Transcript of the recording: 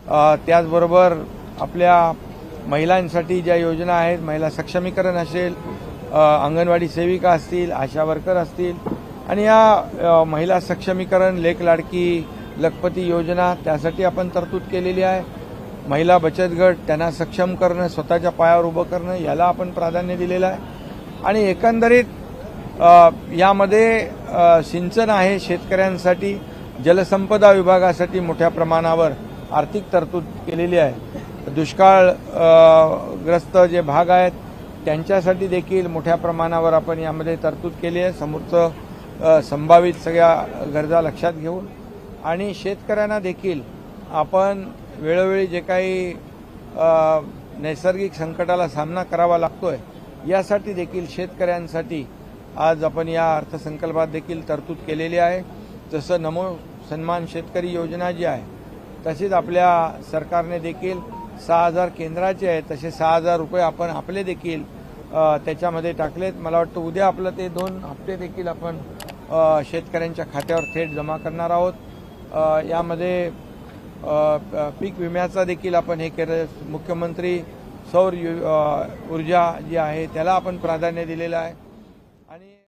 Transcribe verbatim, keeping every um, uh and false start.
त्याचबरोबर आपल्या महिलांसाठी ज्या योजना आहेत, महिला सक्षमीकरण असेल, अंगणवाडी सेविका असतील, आशा वर्कर असतील आणि या महिला सक्षमीकरण, लेक लाडकी लखपती योजना त्यासाठी आपण तरतूद केलेली आहे। महिला बचत गट त्यांना सक्षम करणं, स्वतःच्या पायावर उभं करणं याला आपण प्राधान्य दिलेलं आहे। आणि एकंदरीत यामध्ये सिंचन आहे, शेतकऱ्यांसाठी जलसंपदा विभागासाठी मोठ्या प्रमाणावर आर्थिक तरतूद केलेली आहे। दुष्काळग्रस्त जे भाग आहेत त्यांच्यासाठी देखील मोठ्या प्रमाणावर आपण यामध्ये तरतूद केली आहे, समोरचं संभावित सगळ्या गरजा लक्षात घेऊन। आणि शेतकऱ्यांना देखील आपण वेळोवेळी जे काही नैसर्गिक संकटाला सामना करावा लागतोय यासाठी देखील शेतकऱ्यांसाठी आज आपण या अर्थसंकल्पात देखील तरतूद केलेली आहे। जसं नमो सन्मान शेतकरी योजना जी आहे तशीच आपल्या सरकारने देखील सहा हजार केंद्राचे आहेत, तसे सहा हजार रुपये आपण आपले देखील त्याच्यामध्ये टाकलेत। मला वाटतं उद्या आपलं ते दोन हप्ते देखील आपण शेतकऱ्यांच्या खात्यावर थेट जमा करणार आहोत। यामध्ये पीक विम्याचा देखील आपण हे केलं। मुख्यमंत्री सौर ऊर्जा जी आहे त्याला आपण प्राधान्य दिलेलं आहे।